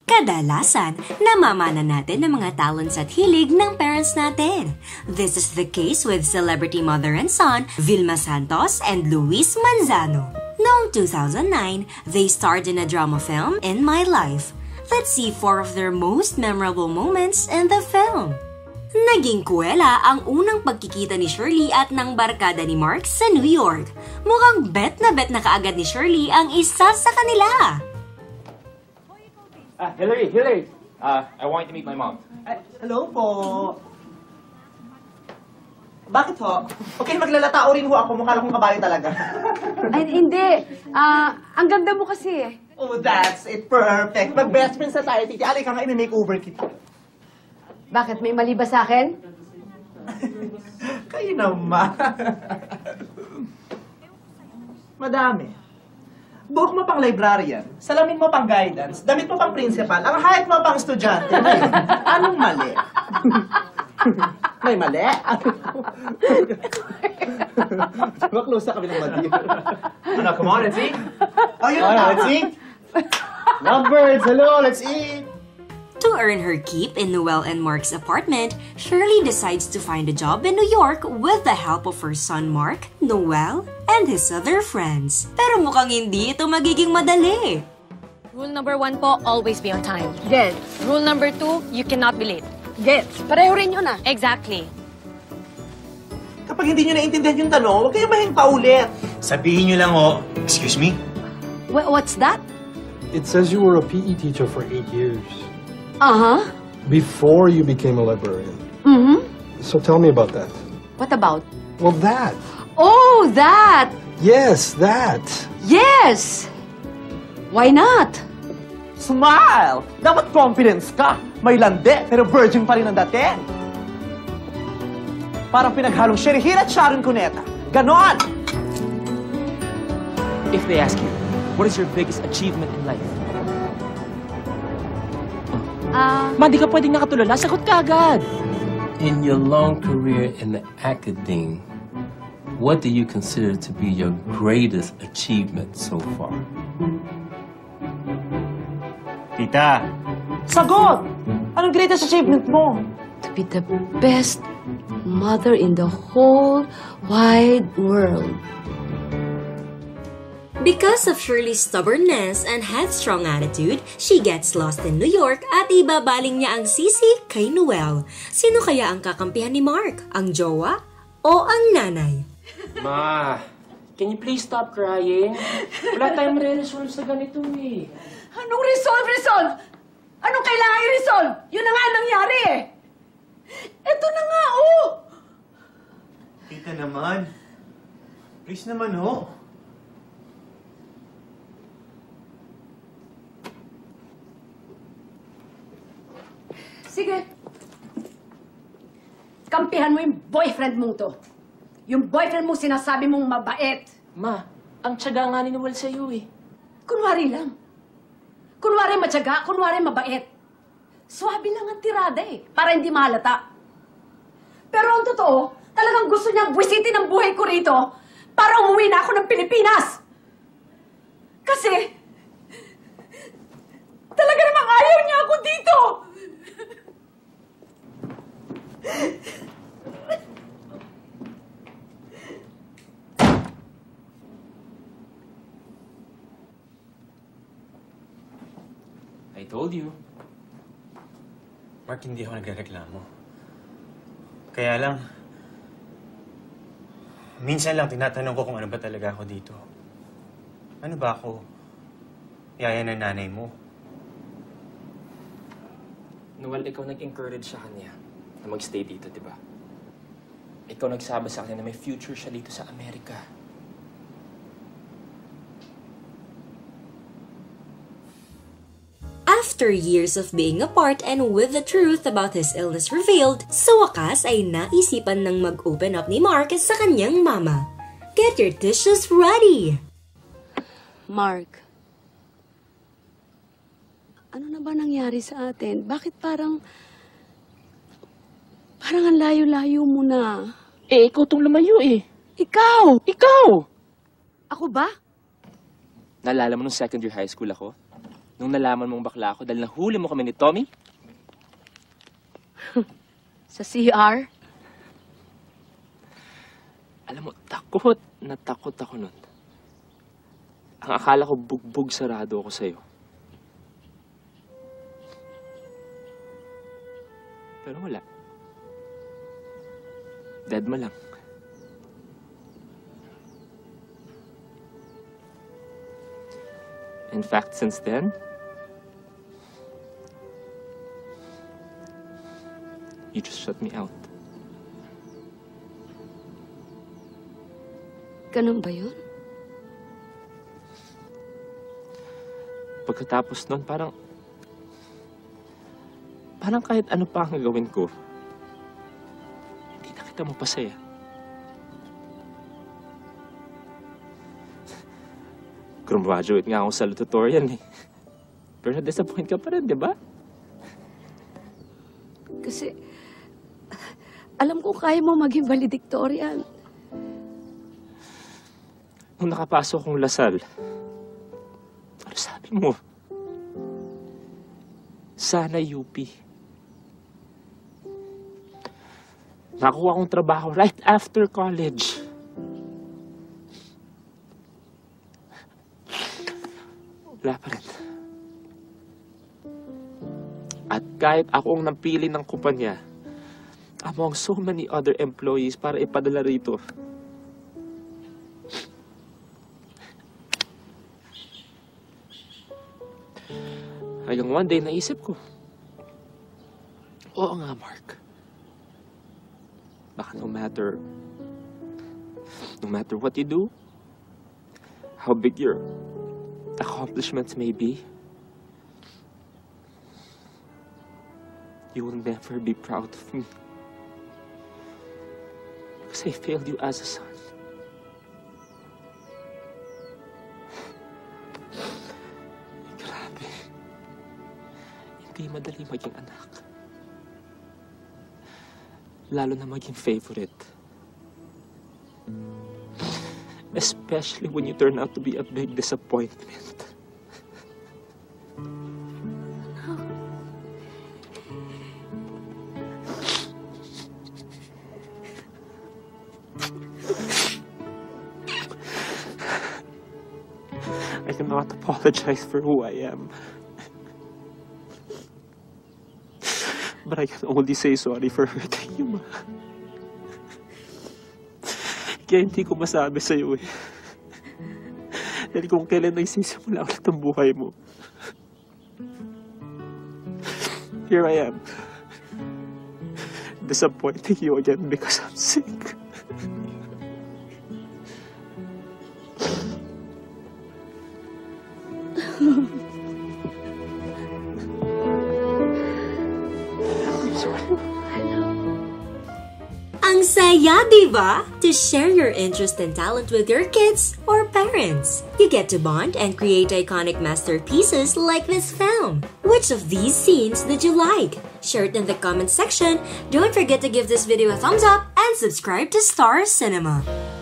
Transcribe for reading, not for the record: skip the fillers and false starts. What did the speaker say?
Kadalasan, namamana natin ng mga talents at hilig ng parents natin. This is the case with celebrity mother and son, Vilma Santos and Luis Manzano. Noong 2009, they starred in a drama film, In My Life. Let's see 4 of their most memorable moments in the film. Naging kuwela ang unang pagkikita ni Shirley at ng barkada ni Mark sa New York. Mukhang bet na kaagad ni Shirley ang isa sa kanila. Hillary. I want you to meet my mom. Hello po. Bakit ho? Okay, maglalatao rin ho ako. Mukha lang kong kabayo talaga. Ay, hindi. Ang ganda mo kasi eh. Oh, that's it. Perfect. Mag-best friends na tayo, titi. Alay ka nga, ina-makeover kita. Bakit? May mali ba sa akin? Kayo naman. Madami. Buhok mo pang librarian, salamin mo pang guidance, damit mo pang principal, ang height mo pang estudyante. Anong mali? May mali? Close na kami ng mali. Ano, come on, let's eat. Oh, yun na. Let's eat. Lovebirds, hello, let's eat. To earn her keep in Noel and Mark's apartment, Shirley decides to find a job in New York with the help of her son Mark, Noel, and his other friends. Pero mukhang hindi ito magiging madali. Rule number 1 po, always be on time. Gets. Rule number 2, you cannot be late. Gets. Pareho rin yun ah. Exactly. Kapag hindi nyo naintindihan yung tanong, huwag kayong mahing paulit. Sabihin nyo lang, oh, excuse me? What's that? It says you were a PE teacher for 8 years. Uh-huh. Before you became a librarian. Mm-hmm. So tell me about that. What about? Well, that. Oh, that! Yes, that. Yes! Why not? Smile! Dapat confidence ka. May lande, pero virgin pa rin ang dati. Parang pinaghalong Sherihira at Sharon Cuneta. Ganon! If they ask you, what is your biggest achievement in life? Ma, di ka pwedeng nakatulala. Sagot ka agad. In your long career in the academe, what do you consider to be your greatest achievement so far? Tita. Sagot! Anong greatest achievement mo? To be the best mother in the whole wide world. Because of Shirley's stubbornness and headstrong attitude, she gets lost in New York at ibabaling niya ang sisi kay Noel. Sino kaya ang kakampihan ni Mark? Ang jowa o ang nanay? Ma, can you please stop crying? Wala tayong re-resolve sa ganito eh. Anong resolve? Anong kailangan i-resolve? Yun na nga ang nangyari eh. Ito na nga, oh! Tita naman. Please naman, ho. Sige. Kampihan mo yung boyfriend mong to. Yung boyfriend mo sinasabi mong mabait. Ma, ang tiyaga nga ni Noel sa'yo eh. Kunwari lang. Kunwari matyaga, kunwari mabait. Swabe lang ang tirada eh, para hindi mahalata. Pero ang totoo, talagang gusto niyang buwisitin ang buhay ko rito para umuwi na ako ng Pilipinas. Kasi, talaga namang ayaw niya ako dito. I told you. Mark, hindi ako nagreklamo. Kaya lang, minsan lang tinatanong ko kung ano ba talaga ako dito. Ano ba ako? Yaya ng nanay mo? Noel, ikaw nag-encourage sa kanya na mag-stay dito, di ba? Ikaw nagsabi sa kanya na may future siya dito sa Amerika. After years of being apart and with the truth about his illness revealed, sa wakas ay naisipan ng mag-open up ni Mark sa kanyang mama. Get your tissues ready! Mark, ano na ba nangyari sa atin? Bakit parang ang layo-layo mo na? Eh, ikaw tong lumayo eh. Ikaw! Ikaw! Ako ba? Naalala mo nung second year high school ako? Nung nalaman mong bakla ako dahil nahuli mo kami ni Tommy? Sa CR? Alam mo, takot na takot ako nun. Ang akala ko bugbog sarado ako sa'yo. Pero wala. Dead mo lang. In fact, since then, you just shut me out. Ganun ba yun? Pagkatapos nun, parang kahit ano pa ang gawin ko, hindi na kita mapasaya. Graduate nga ako sa salutatorian eh. Pero na-disappoint ka pa rin, di ba? Kasi, alam ko kaya mo maging valedictorian. Nung nakapasok akong Lasal, ano sabi mo? Sana UP. Nakuha akong trabaho right after college. Wala pa rin. At kahit ako ang napili ng kumpanya, among so many other employees para ipadala rito, hanggang one day naisip ko, oo nga, Mark. Baka no matter what you do, how big your accomplishments may be, you will never be proud of me. Because I failed you as a son. Grabe. Hindi madali maging anak. Lalo na maging favorite. Especially when you turn out to be a big disappointment. I cannot apologize for who I am. But I can only say sorry for hurting you, Ma. Kaya hindi ko masabi sa'yo eh. Dahil kung kailan nagsisimula ulit ang buhay mo. Here I am. Disappointing you again because I'm sick. Ang saya, diba? To share your interest and talent with your kids or parents. You get to bond and create iconic masterpieces like this film. Which of these scenes did you like? Share it in the comment section. Don't forget to give this video a thumbs up and subscribe to Star Cinema.